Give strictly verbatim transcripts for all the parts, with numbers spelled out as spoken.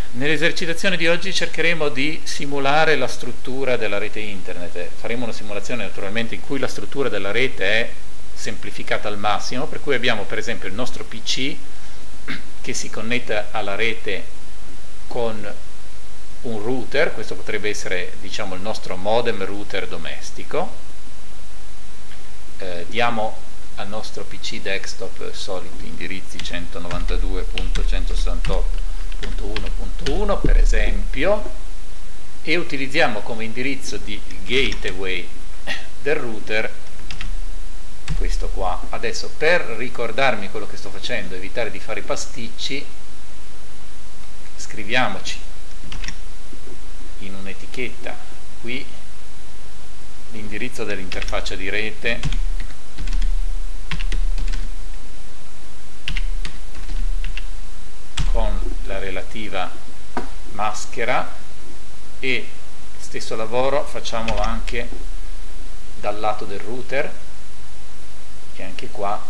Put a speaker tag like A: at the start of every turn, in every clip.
A: Nell'esercitazione di oggi cercheremo di simulare la struttura della rete internet. Faremo una simulazione naturalmente in cui la struttura della rete è semplificata al massimo, per cui abbiamo per esempio il nostro P C che si connette alla rete con un router. Questo potrebbe essere, diciamo, il nostro modem router domestico. Eh, diamo al nostro P C desktop soliti indirizzi centonovantadue punto centosessantotto punto uno punto uno per esempio, e utilizziamo come indirizzo di gateway del router questo qua. Adesso, per ricordarmi quello che sto facendo, evitare di fare i pasticci, scriviamoci in un'etichetta qui l'indirizzo dell'interfaccia di rete con la relativa maschera, e stesso lavoro facciamo anche dal lato del router, che anche qua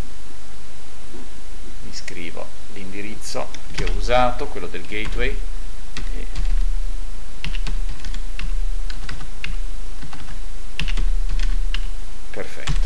A: mi scrivo l'indirizzo che ho usato, quello del gateway, e perfetto.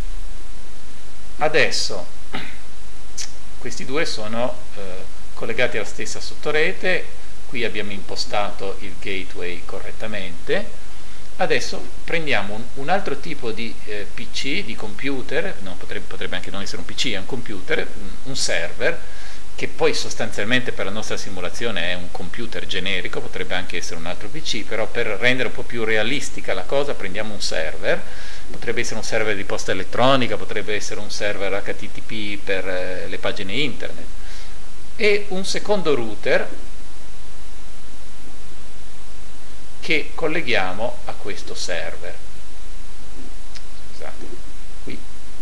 A: Adesso questi due sono eh, collegati alla stessa sottorete. Qui abbiamo impostato il gateway correttamente. Adesso prendiamo un, un altro tipo di eh, P C, di computer, non potrebbe, potrebbe anche non essere un P C, è un computer, un, un server, che poi sostanzialmente per la nostra simulazione è un computer generico, potrebbe anche essere un altro P C, però per rendere un po' più realistica la cosa prendiamo un server. Potrebbe essere un server di posta elettronica, potrebbe essere un server H T T P per eh, le pagine internet, e un secondo router che colleghiamo a questo server. Scusate, qui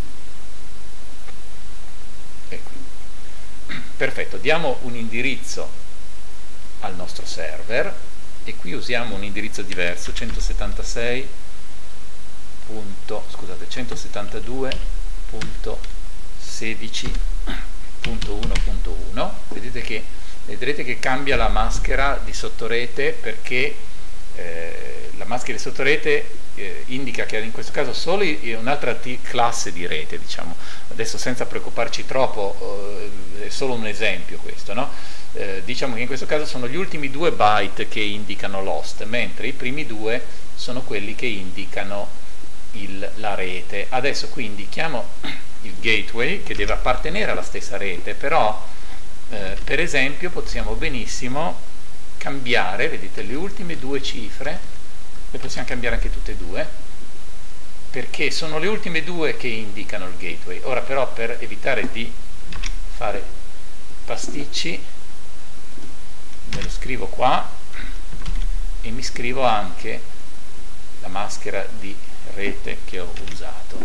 A: e qui. Perfetto, diamo un indirizzo al nostro server e qui usiamo un indirizzo diverso, centosettantasei punto, scusate, centosettantadue punto sedici punto uno punto uno. Vedete che, vedrete che cambia la maschera di sottorete, perché eh, la maschera di sottorete eh, indica che in questo caso solo un'altra classe di rete, diciamo. Adesso, senza preoccuparci troppo, eh, è solo un esempio questo, no? Eh, diciamo che in questo caso sono gli ultimi due byte che indicano l'host, mentre i primi due sono quelli che indicano il, la rete. Adesso qui indichiamo il gateway, che deve appartenere alla stessa rete, però eh, per esempio possiamo benissimo cambiare, vedete, le ultime due cifre le possiamo cambiare anche tutte e due, perché sono le ultime due che indicano il gateway. Ora però, per evitare di fare pasticci, me lo scrivo qua e mi scrivo anche la maschera di rete che ho usato.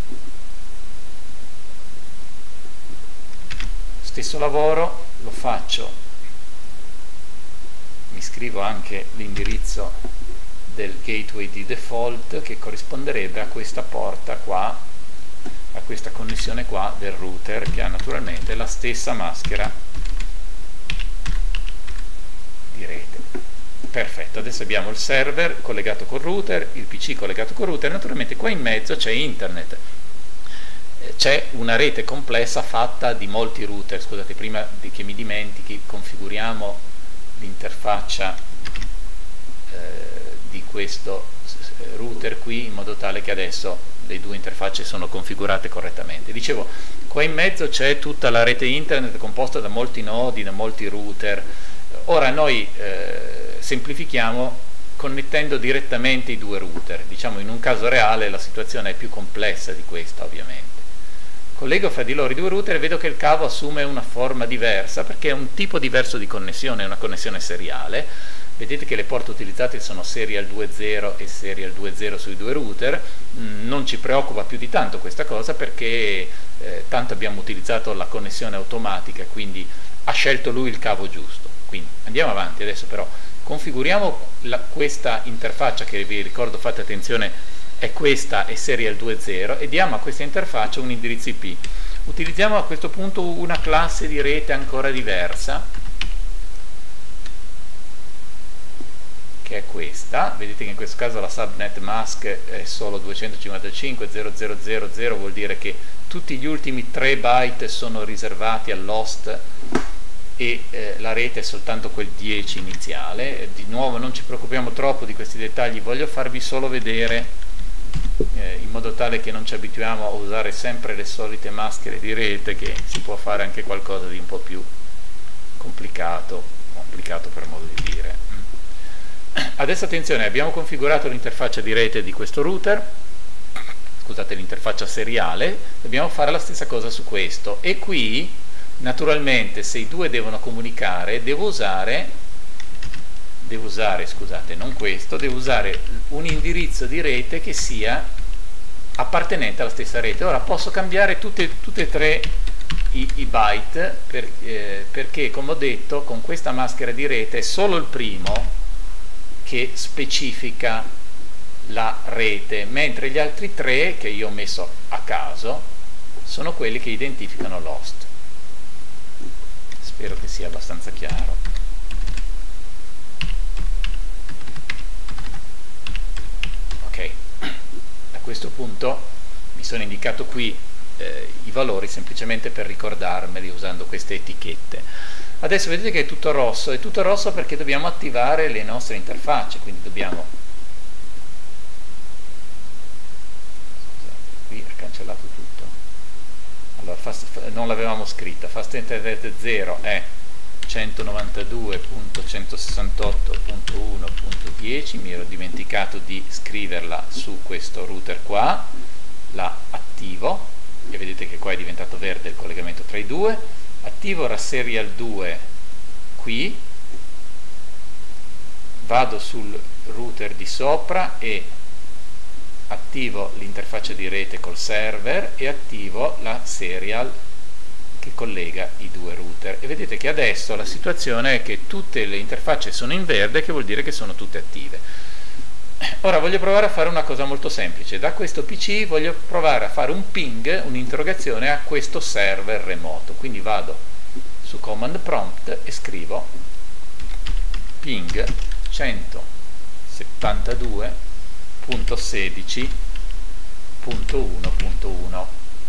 A: Stesso lavoro lo faccio, mi scrivo anche l'indirizzo del gateway di default, che corrisponderebbe a questa porta qua, a questa connessione qua del router, che ha naturalmente la stessa maschera di rete. Perfetto, adesso abbiamo il server collegato col router, il P C collegato col router, naturalmente qua in mezzo c'è internet. C'è una rete complessa fatta di molti router. Scusate, prima di che mi dimentichi, configuriamo l'interfaccia eh, di questo router qui, in modo tale che adesso le due interfacce sono configurate correttamente. Dicevo, qua in mezzo c'è tutta la rete internet composta da molti nodi, da molti router. Ora noi eh, semplifichiamo connettendo direttamente i due router. Diciamo, in un caso reale la situazione è più complessa di questa, ovviamente. Collego fra di loro i due router e vedo che il cavo assume una forma diversa, perché è un tipo diverso di connessione, è una connessione seriale. Vedete che le porte utilizzate sono serial due punto zero e serial due punto zero sui due router. Mm, non ci preoccupa più di tanto questa cosa, perché eh, tanto abbiamo utilizzato la connessione automatica, quindi ha scelto lui il cavo giusto. Quindi andiamo avanti. Adesso però configuriamo la, questa interfaccia, che vi ricordo, fate attenzione, è questa, è serial due punto zero, e diamo a questa interfaccia un indirizzo I P. Utilizziamo a questo punto una classe di rete ancora diversa, che è questa. Vedete che in questo caso la subnet mask è solo duecentocinquantacinque punto zero zero zero zero, vuol dire che tutti gli ultimi tre byte sono riservati all'host e eh, la rete è soltanto quel dieci iniziale. Di nuovo non ci preoccupiamo troppo di questi dettagli, voglio farvi solo vedere eh, in modo tale che non ci abituiamo a usare sempre le solite maschere di rete, che si può fare anche qualcosa di un po' più complicato, complicato per modo di dire. Adesso attenzione, abbiamo configurato l'interfaccia di rete di questo router, scusate, l'interfaccia seriale, dobbiamo fare la stessa cosa su questo, e qui naturalmente se i due devono comunicare devo usare, devo usare, scusate, non questo, devo usare un indirizzo di rete che sia appartenente alla stessa rete. Ora posso cambiare tutte, tutte e tre i, i byte per, eh, perché, come ho detto, con questa maschera di rete è solo il primo che specifica la rete, mentre gli altri tre che io ho messo a caso sono quelli che identificano l'host. Spero che sia abbastanza chiaro. Ok, a questo punto mi sono indicato qui eh, i valori semplicemente per ricordarmeli usando queste etichette. Adesso vedete che è tutto rosso, è tutto rosso perché dobbiamo attivare le nostre interfacce, quindi dobbiamo, scusate, qui ha cancellato tutto. Allora, fast, non l'avevamo scritta, fast internet zero è centonovantadue punto centosessantotto punto uno punto dieci, mi ero dimenticato di scriverla su questo router qua, la attivo e vedete che qua è diventato verde il collegamento tra i due, attivo Rasserial due qui, vado sul router di sopra e attivo l'interfaccia di rete col server e attivo la serial che collega i due router, e vedete che adesso la situazione è che tutte le interfacce sono in verde, che vuol dire che sono tutte attive. Ora voglio provare a fare una cosa molto semplice. Da questo P C voglio provare a fare un ping, un'interrogazione a questo server remoto, quindi vado su command prompt e scrivo ping centosettantadue punto sedici punto uno punto uno,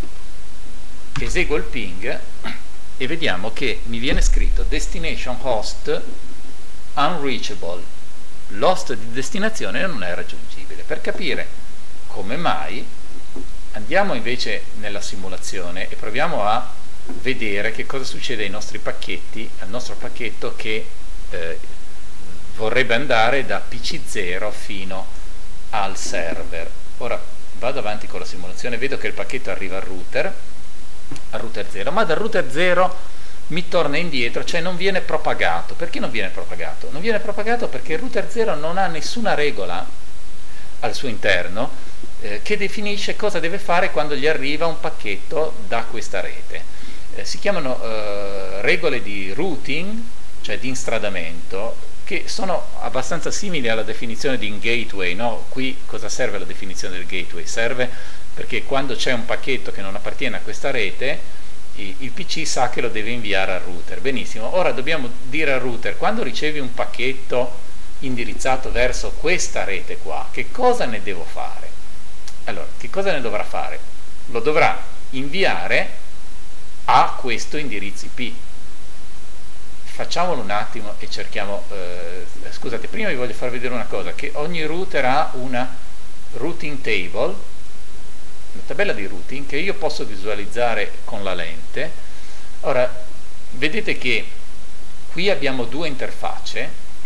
A: eseguo il ping e vediamo che mi viene scritto destination host unreachable, l'host di destinazione non è raggiungibile. Per capire come mai andiamo invece nella simulazione e proviamo a vedere che cosa succede ai nostri pacchetti, al nostro pacchetto che eh, vorrebbe andare da P C zero fino al server. Ora vado avanti con la simulazione, vedo che il pacchetto arriva al router, al router zero, ma dal router zero mi torna indietro, cioè non viene propagato. Perché non viene propagato? Non viene propagato perché il router zero non ha nessuna regola al suo interno eh, che definisce cosa deve fare quando gli arriva un pacchetto da questa rete. Eh, si chiamano eh, regole di routing, cioè di instradamento, che sono abbastanza simili alla definizione di un gateway, no? Qui cosa serve la definizione del gateway? Serve perché quando c'è un pacchetto che non appartiene a questa rete, il P C sa che lo deve inviare al router. Benissimo, ora dobbiamo dire al router, quando ricevi un pacchetto indirizzato verso questa rete qua, che cosa ne devo fare? Allora, che cosa ne dovrà fare? Lo dovrà inviare a questo indirizzo I P. Facciamolo un attimo e cerchiamo, eh, scusate, prima vi voglio far vedere una cosa, che ogni router ha una routing table, una tabella di routing che io posso visualizzare con la lente. Ora, vedete che qui abbiamo due interfacce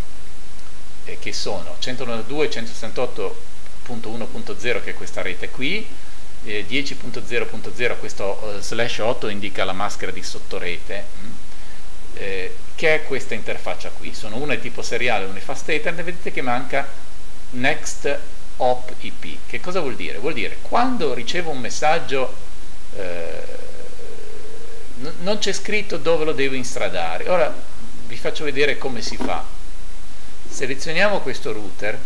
A: eh, che sono centonovantadue punto centosessantotto punto uno punto zero, che è questa rete qui, eh, dieci punto zero punto zero, questo eh, slash otto indica la maschera di sottorete, eh, che è questa interfaccia qui. Sono una è tipo seriale, una è fast ethernet, vedete che manca next hop I P. Che cosa vuol dire? Vuol dire quando ricevo un messaggio eh, non c'è scritto dove lo devo instradare. Ora vi faccio vedere come si fa. Selezioniamo questo router,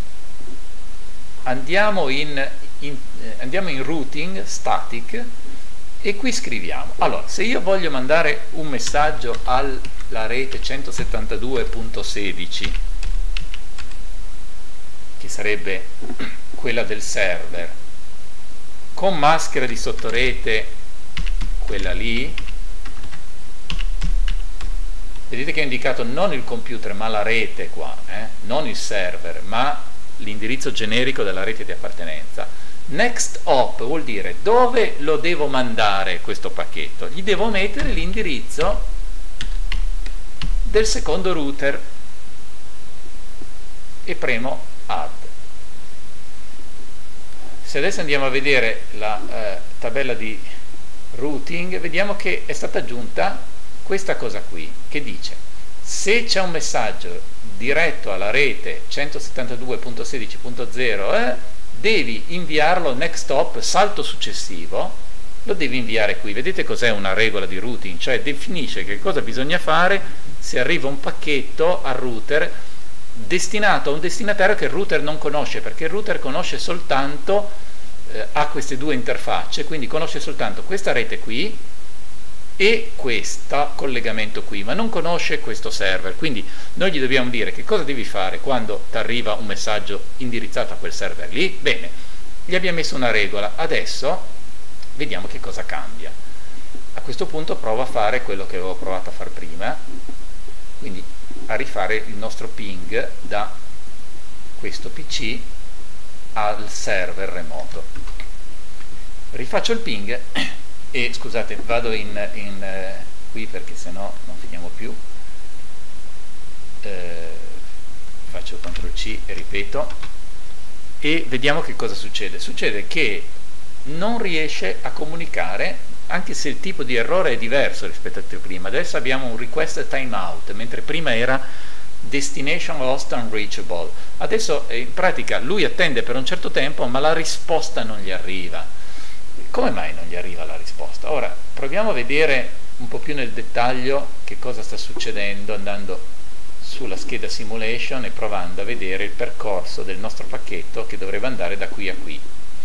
A: andiamo in, in, eh, andiamo in routing static e qui scriviamo. Allora, se io voglio mandare un messaggio alla rete centosettantadue punto sedici che sarebbe quella del server, con maschera di sottorete quella lì, vedete che ho indicato non il computer ma la rete qua, eh? non il server ma l'indirizzo generico della rete di appartenenza. Next hop vuol dire dove lo devo mandare questo pacchetto, gli devo mettere l'indirizzo del secondo router e premo add. Se adesso andiamo a vedere la eh, tabella di routing, vediamo che è stata aggiunta questa cosa qui che dice: se c'è un messaggio diretto alla rete centosettantadue punto sedici punto zero eh, devi inviarlo next hop, salto successivo, lo devi inviare qui. Vedete cos'è una regola di routing? Cioè definisce che cosa bisogna fare se arriva un pacchetto al router destinato a un destinatario che il router non conosce, perché il router conosce soltanto eh, ha queste due interfacce, quindi conosce soltanto questa rete qui e questo collegamento qui, ma non conosce questo server. Quindi noi gli dobbiamo dire che cosa devi fare quando ti arriva un messaggio indirizzato a quel server lì. Bene, gli abbiamo messo una regola, adesso vediamo che cosa cambia. A questo punto provo a fare quello che avevo provato a fare prima, quindi a rifare il nostro ping da questo P C al server remoto. Rifaccio il ping e scusate, vado in, in eh, qui perché sennò non finiamo più. Eh, faccio control C e ripeto e vediamo che cosa succede. Succede che non riesce a comunicare, anche se il tipo di errore è diverso rispetto a prima. Adesso abbiamo un request timeout, mentre prima era destination host unreachable. Adesso in pratica lui attende per un certo tempo, ma la risposta non gli arriva. Come mai non gli arriva la risposta? Ora proviamo a vedere un po' più nel dettaglio che cosa sta succedendo andando sulla scheda simulation e provando a vedere il percorso del nostro pacchetto che dovrebbe andare da qui a qui.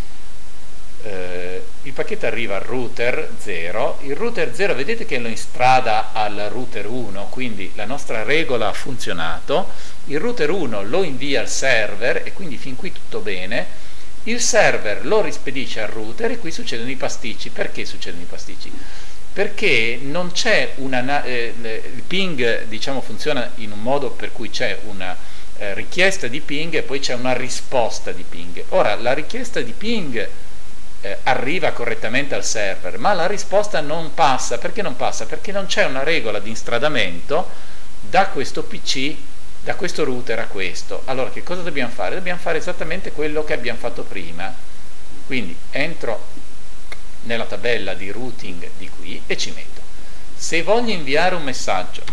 A: Eh, il pacchetto arriva al router zero, il router zero vedete che lo instrada al router uno, quindi la nostra regola ha funzionato, il router uno lo invia al server e quindi fin qui tutto bene. Il server lo rispedisce al router e qui succedono i pasticci. Perché succedono i pasticci? Perché non c'è una eh, il ping, diciamo, funziona in un modo per cui c'è una eh, richiesta di ping e poi c'è una risposta di ping. Ora la richiesta di ping eh, arriva correttamente al server, ma la risposta non passa. Perché non passa? Perché non c'è una regola di instradamento da questo P C, da questo router a questo. Allora che cosa dobbiamo fare? Dobbiamo fare esattamente quello che abbiamo fatto prima, quindi entro nella tabella di routing di qui e ci metto: se voglio inviare un messaggio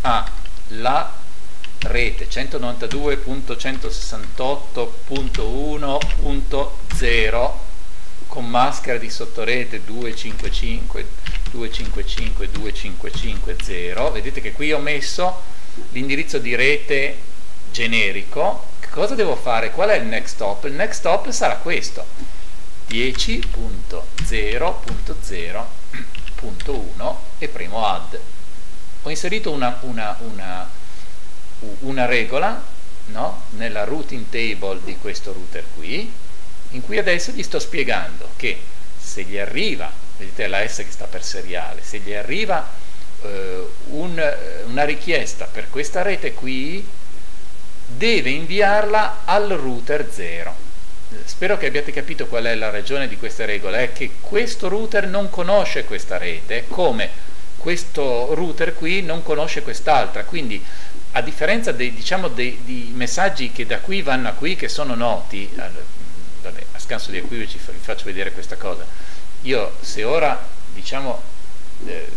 A: alla rete centonovantadue punto centosessantotto punto uno punto zero con maschera di sottorete duecentocinquantacinque duecentocinquantacinque duecentocinquantacinque zero, vedete che qui ho messo l'indirizzo di rete generico. Che cosa devo fare? Qual è il next hop? Il next hop sarà questo: dieci punto zero punto zero punto uno e premo add. Ho inserito una, una, una, una regola, no? nella routing table di questo router qui, in cui adesso gli sto spiegando che se gli arriva, vedete la S che sta per seriale, se gli arriva Un, una richiesta per questa rete qui, deve inviarla al router zero. Spero che abbiate capito qual è la ragione di queste regole: è che questo router non conosce questa rete, come questo router qui non conosce quest'altra. Quindi a differenza dei, diciamo, dei, dei messaggi che da qui vanno a qui, che sono noti, vabbè, a scanso di equivoci vi faccio vedere questa cosa. Io se ora diciamo eh,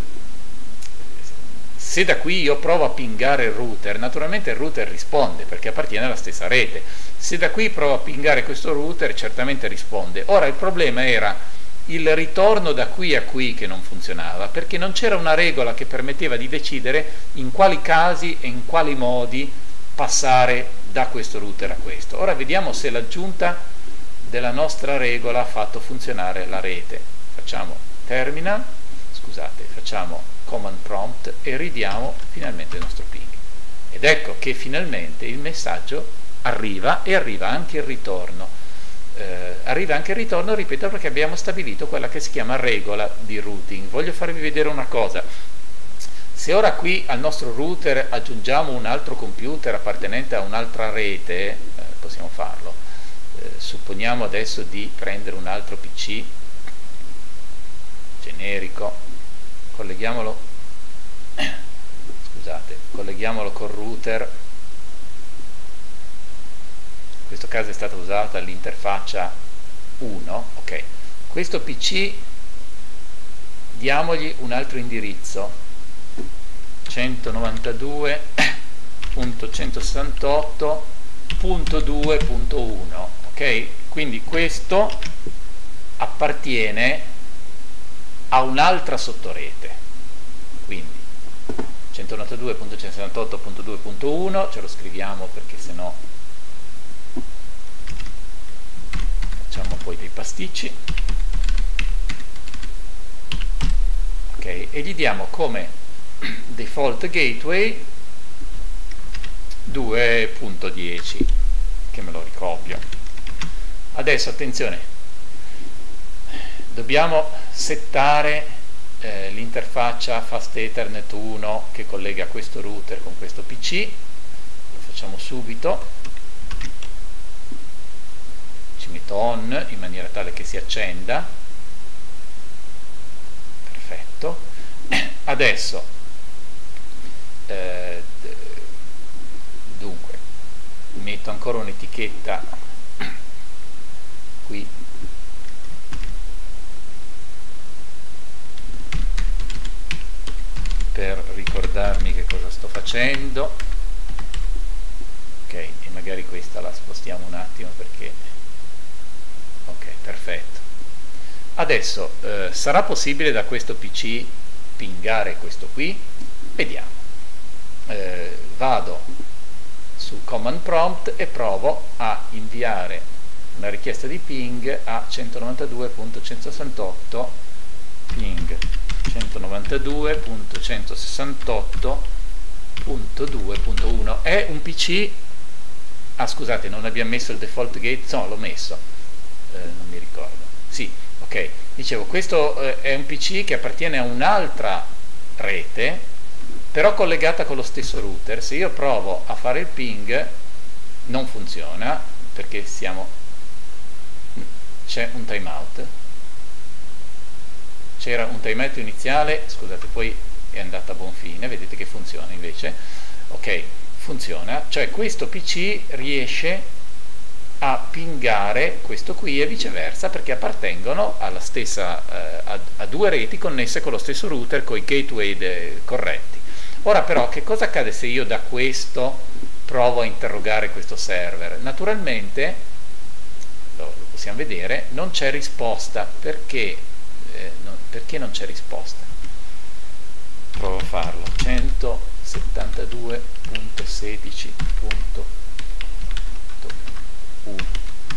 A: se da qui io provo a pingare il router, naturalmente il router risponde perché appartiene alla stessa rete. Se da qui provo a pingare questo router, certamente risponde. Ora il problema era il ritorno da qui a qui che non funzionava, perché non c'era una regola che permetteva di decidere in quali casi e in quali modi passare da questo router a questo. Ora vediamo se l'aggiunta della nostra regola ha fatto funzionare la rete. Facciamo terminal, scusate, facciamo command prompt e ridiamo finalmente il nostro ping, ed ecco che finalmente il messaggio arriva e arriva anche il ritorno. Eh, arriva anche il ritorno, ripeto, perché abbiamo stabilito quella che si chiama regola di routing. Voglio farvi vedere una cosa. Se ora qui al nostro router aggiungiamo un altro computer appartenente a un'altra rete, eh, possiamo farlo. Eh, supponiamo adesso di prendere un altro P C generico, colleghiamolo, scusate, colleghiamolo col router. In questo caso è stata usata l'interfaccia uno, ok. Questo P C diamogli un altro indirizzo, centonovantadue punto centosessantotto punto due punto uno, ok? Quindi questo appartiene a un'altra sottorete, quindi centonovantadue punto centosessantotto punto due punto uno, ce lo scriviamo perché sennò facciamo poi dei pasticci, ok? E gli diamo come default gateway due punto dieci, che me lo ricopio. Adesso attenzione, dobbiamo settare eh, l'interfaccia Fast Ethernet uno che collega questo router con questo P C. Lo facciamo subito, ci metto on in maniera tale che si accenda. Perfetto. Adesso Eh, dunque metto ancora un'etichetta qui per ricordarmi che cosa sto facendo, ok, e magari questa la spostiamo un attimo perché ok, perfetto. Adesso eh, sarà possibile da questo P C pingare questo qui? Vediamo. Eh, vado su command prompt e provo a inviare una richiesta di ping a centonovantadue punto centosessantotto ping centonovantadue punto centosessantotto punto due punto uno. È un P C, ah scusate, non abbiamo messo il default gate, no, l'ho messo, eh, non mi ricordo, sì, ok, dicevo, questo eh, è un P C che appartiene a un'altra rete però collegata con lo stesso router. Se io provo a fare il ping non funziona perché siamo, c'è un timeout, c'era un timeout iniziale, scusate, poi è andata a buon fine, vedete che funziona invece, ok, funziona, cioè questo P C riesce a pingare questo qui e viceversa perché appartengono alla stessa, eh, a, a due reti connesse con lo stesso router con i gateway de, corretti. Ora però che cosa accade se io da questo provo a interrogare questo server? Naturalmente, lo, lo possiamo vedere, non c'è risposta. Perché, eh, non, perché non c'è risposta? Provo a farlo. centosettantadue punto sedici punto uno.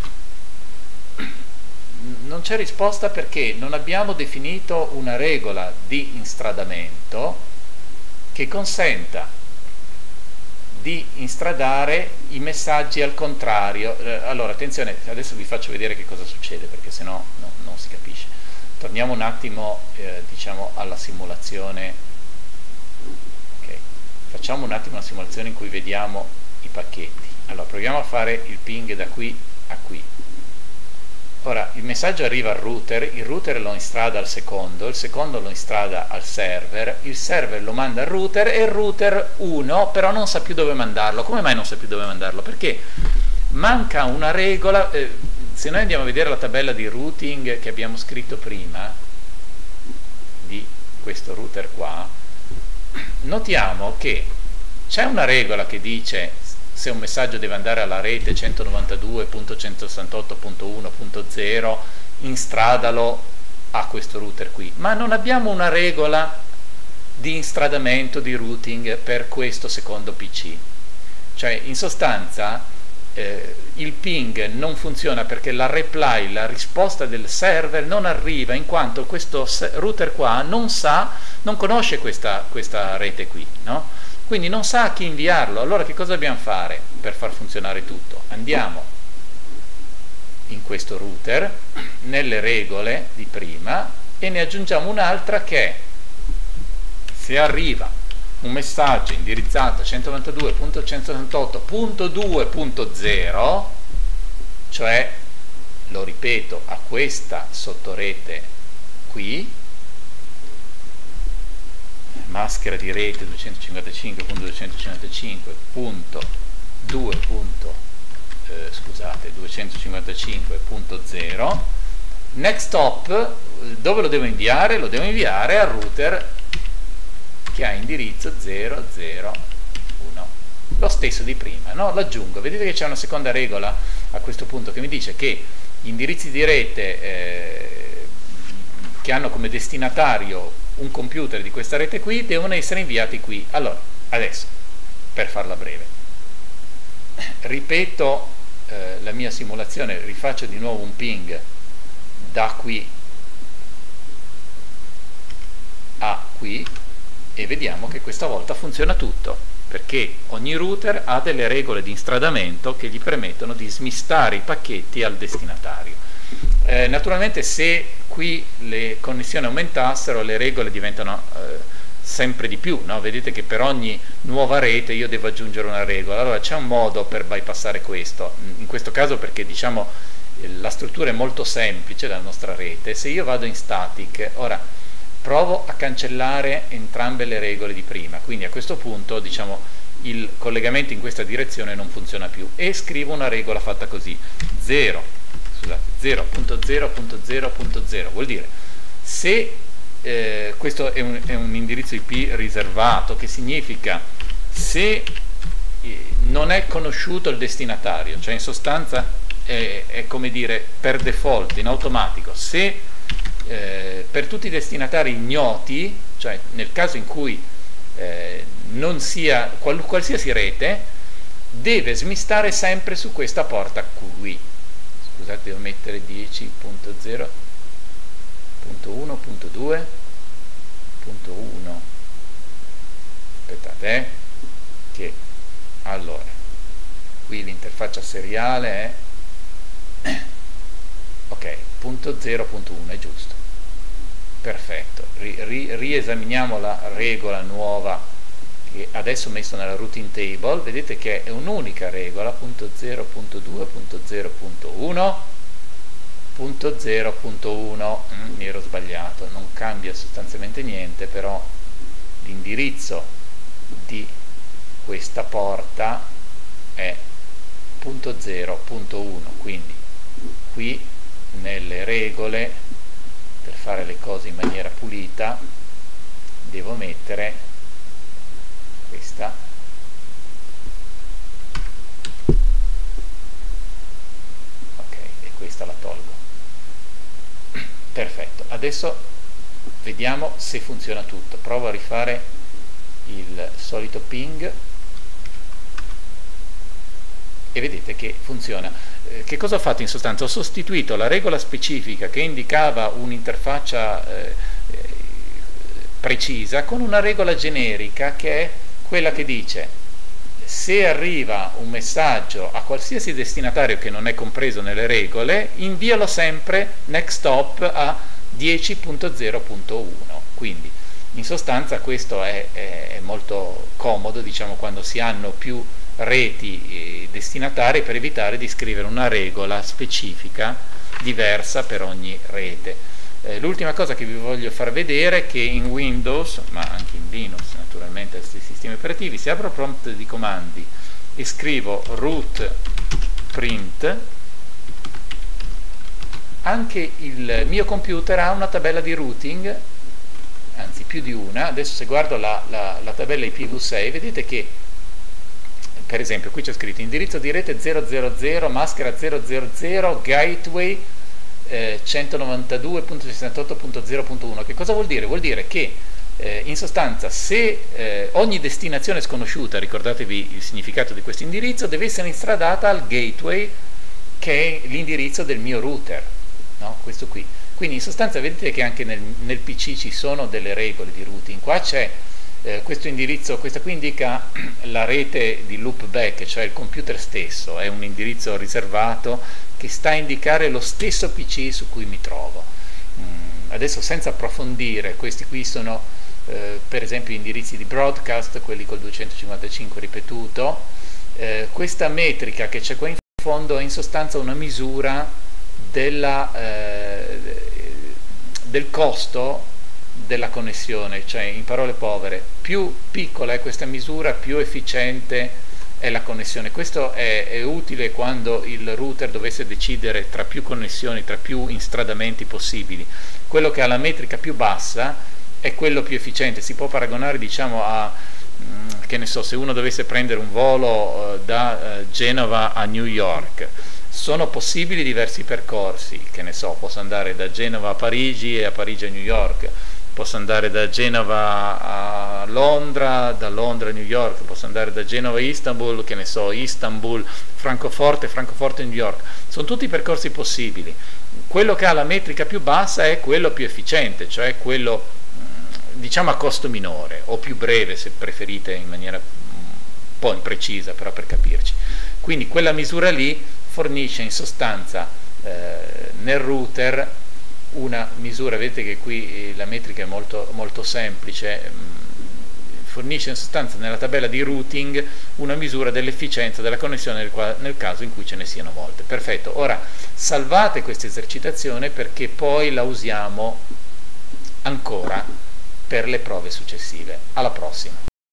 A: Non c'è risposta perché non abbiamo definito una regola di instradamento che consenta di instradare i messaggi al contrario. Eh, allora attenzione, adesso vi faccio vedere che cosa succede perché sennò no, non si capisce. Torniamo un attimo eh, diciamo alla simulazione, okay. Facciamo un attimo una simulazione in cui vediamo i pacchetti. Allora proviamo a fare il ping da qui a qui. Ora il messaggio arriva al router, il router lo instrada al secondo, il secondo lo instrada al server, il server lo manda al router e il router uno però non sa più dove mandarlo. Come mai non sa più dove mandarlo? Perché manca una regola. Eh, se noi andiamo a vedere la tabella di routing che abbiamo scritto prima di questo router qua, notiamo che c'è una regola che dice se un messaggio deve andare alla rete centonovantadue punto centosessantotto punto uno punto zero, instradalo a questo router qui, ma non abbiamo una regola di instradamento di routing per questo secondo P C. Cioè in sostanza eh, il ping non funziona perché la reply, la risposta del server non arriva in quanto questo router qua non sa, non conosce questa, questa rete qui, no? quindi non sa a chi inviarlo. Allora che cosa dobbiamo fare per far funzionare tutto? Andiamo in questo router, nelle regole di prima, e ne aggiungiamo un'altra che è: se arriva un messaggio indirizzato a centonovantadue punto centottantotto punto due punto zero, cioè, lo ripeto, a questa sottorete qui, maschera di rete duecentocinquantacinque punto duecentocinquantacinque punto due punto duecentocinquantacinque punto zero, next hop, dove lo devo inviare? Lo devo inviare al router che ha indirizzo zero zero uno, lo stesso di prima, no? L'aggiungo. Vedete che c'è una seconda regola a questo punto che mi dice che gli indirizzi di rete eh, che hanno come destinatario un computer di questa rete qui devono essere inviati qui. Allora, adesso, per farla breve, ripeto eh, la mia simulazione, rifaccio di nuovo un ping da qui a qui e vediamo che questa volta funziona tutto, perché ogni router ha delle regole di instradamento che gli permettono di smistare i pacchetti al destinatario. Eh, naturalmente se qui le connessioni aumentassero le regole diventano eh, sempre di più, no? Vedete che per ogni nuova rete io devo aggiungere una regola. Allora c'è un modo per bypassare questo, in questo caso perché diciamo la struttura è molto semplice della nostra rete. Se io vado in static, ora provo a cancellare entrambe le regole di prima, quindi a questo punto diciamo il collegamento in questa direzione non funziona più, e scrivo una regola fatta così: zero punto zero punto zero punto zero, vuol dire se eh, questo è un, è un indirizzo I P riservato, che significa se eh, non è conosciuto il destinatario, cioè in sostanza è, è come dire per default, in automatico. Se Eh, per tutti i destinatari ignoti, cioè nel caso in cui eh, non sia qual, qualsiasi rete, deve smistare sempre su questa porta qui. Scusate, devo mettere dieci punto zero punto uno punto due punto uno. Aspettate, eh, che allora qui l'interfaccia seriale è ok, punto zero punto uno è giusto. Perfetto, ri, ri, riesaminiamo la regola nuova che adesso ho messo nella routine table. Vedete che è un'unica regola, punto zero punto due punto zero punto uno punto zero punto uno. Mm, mi ero sbagliato, non cambia sostanzialmente niente, però l'indirizzo di questa porta è punto zero punto uno, quindi qui nelle regole, per fare le cose in maniera pulita, devo mettere questa ok, e questa la tolgo. Perfetto, adesso vediamo se funziona tutto. Provo a rifare il solito ping e vedete che funziona. Eh, che cosa ho fatto in sostanza? Ho sostituito la regola specifica che indicava un'interfaccia eh, precisa con una regola generica che è quella che dice: se arriva un messaggio a qualsiasi destinatario che non è compreso nelle regole, invialo sempre next hop a dieci punto zero punto uno. Quindi in sostanza questo è, è, è molto comodo, diciamo, quando si hanno più reti eh, destinatarie, per evitare di scrivere una regola specifica diversa per ogni rete. Eh, l'ultima cosa che vi voglio far vedere è che in Windows, ma anche in Linux naturalmente, questi sistemi operativi, se apro prompt di comandi e scrivo root print, anche il mio computer ha una tabella di routing, anzi più di una. Adesso se guardo la, la, la tabella I P v sei, vedete che per esempio qui c'è scritto indirizzo di rete zero zero zero, maschera zero zero zero, gateway eh, centonovantadue punto sessantotto punto zero punto uno. Che cosa vuol dire? Vuol dire che eh, in sostanza se eh, ogni destinazione sconosciuta, ricordatevi il significato di questo indirizzo, deve essere instradata al gateway, che è l'indirizzo del mio router, no? Questo qui. Quindi in sostanza vedete che anche nel, nel P C ci sono delle regole di routing. Qua c'è Eh, questo indirizzo, questa qui indica la rete di loopback, cioè il computer stesso, è un indirizzo riservato che sta a indicare lo stesso P C su cui mi trovo. Mm, adesso, senza approfondire, questi qui sono eh, per esempio indirizzi di broadcast, quelli col duecentocinquantacinque ripetuto. Eh, questa metrica che c'è qua in fondo è in sostanza una misura della, eh, del costo della connessione, cioè in parole povere, più piccola è questa misura, più efficiente è la connessione. Questo è, è utile quando il router dovesse decidere tra più connessioni, tra più instradamenti possibili. Quello che ha la metrica più bassa è quello più efficiente. Si può paragonare, diciamo, a, mh, che ne so, se uno dovesse prendere un volo uh, da uh, Genova a New York. Sono possibili diversi percorsi, che ne so, posso andare da Genova a Parigi e a Parigi a New York, posso andare da Genova a Londra, da Londra a New York, posso andare da Genova a Istanbul, che ne so, Istanbul, Francoforte, Francoforte a New York. Sono tutti percorsi possibili. Quello che ha la metrica più bassa è quello più efficiente, cioè quello, diciamo, a costo minore, o più breve se preferite, in maniera un po' imprecisa, però per capirci. Quindi quella misura lì fornisce in sostanza eh, nel router una misura, vedete che qui la metrica è molto, molto semplice, fornisce in sostanza nella tabella di routing una misura dell'efficienza della connessione nel, qua, nel caso in cui ce ne siano molte. Perfetto, ora salvate questa esercitazione perché poi la usiamo ancora per le prove successive. Alla prossima!